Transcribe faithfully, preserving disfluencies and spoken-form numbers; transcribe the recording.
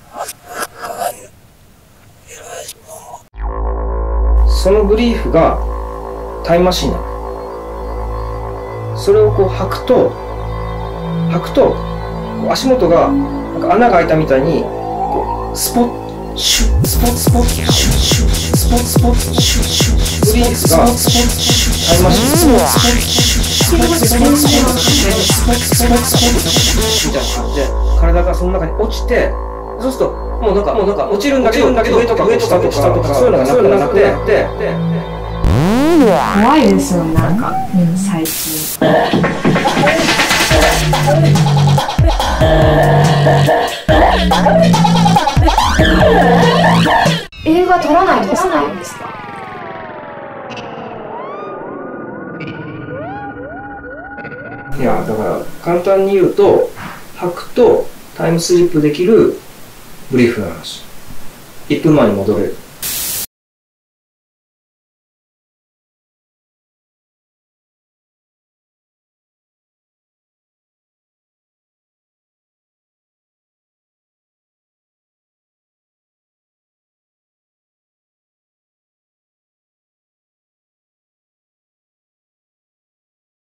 そのブリーフがタイムマシンなの。それをこう履くと履くと足元がなんか穴が開いたみたいにこうスポッシュッスポッスポッシュッシュッスポッスポッシュッシュッブリーフがタイムマシンスポッシュッシュッスポッスポッシュッシュッスポッスポッシュッシュッみたいな感じで体がその中に落ちて、そうするともうなんかもうなんか落ちるんだけど上とか上とか下とかそういうのがなくなって怖いですよ、なんか、うん、最近。映画撮らないとですか？ いや、だから簡単に言うと履くとタイムスリップできるブリーフの話。いっぷんまえに戻れる。